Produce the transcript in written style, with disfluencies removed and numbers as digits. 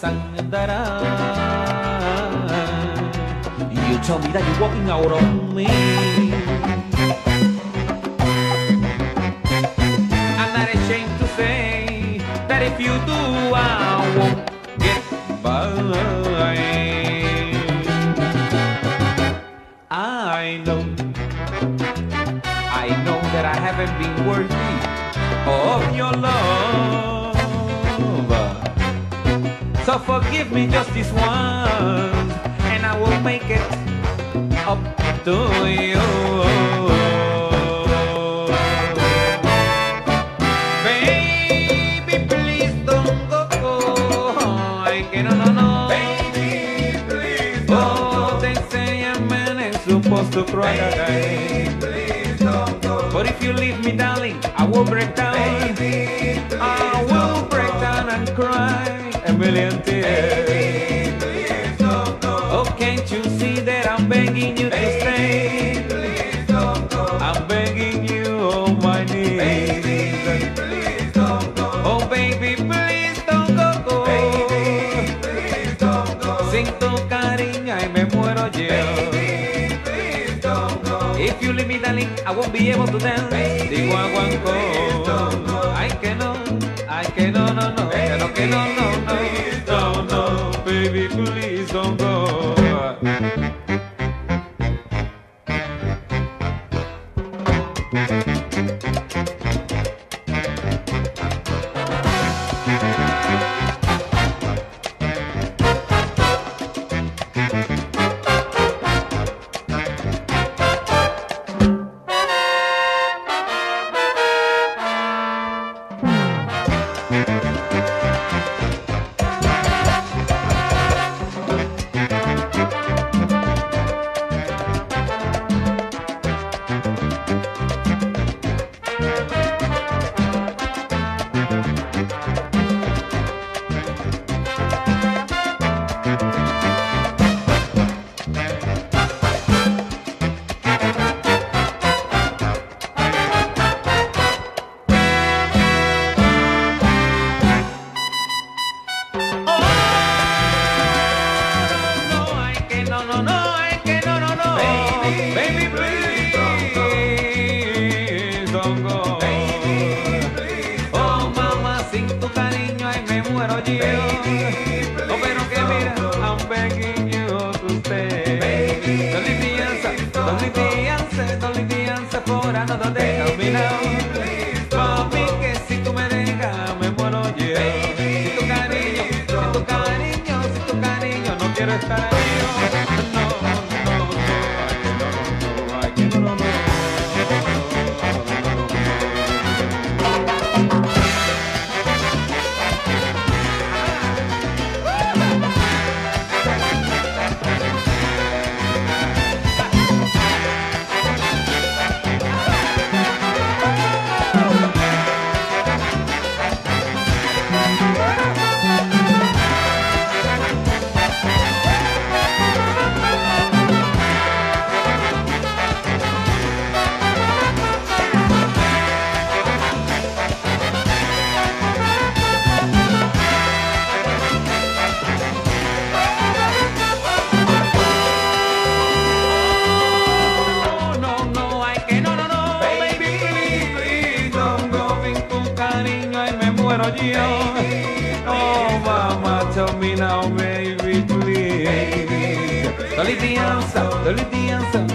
andará. You told me that you're walking out on me. I'm not ashamed to say that if you do, I won't get by. I know that I haven't been worthy of your love. So forgive me just this once, and I will make it up to you. Baby, please don't go. Ay, que no, no, no. Baby, please don't go. They say a man is supposed to cry. Baby, please don't go. But if you leave me, darling, I will break down. Baby, I will break down and cry a million tears. Baby, please don't go. Oh, can't you see that I'm begging you to stay? Please don't go. I'm begging you on my knees. Baby, please don't go. Oh, baby, please don't go. Baby, please don't go. Sin tu cariño y me muero yo. Baby, please don't go. If you leave me, darling, I won't be able to dance. Digo aguanco. Ay, que no, no, no, que no, no, no, no, baby, please don't go. Oh, mama, tell me now, baby, please. Don't leave the answer,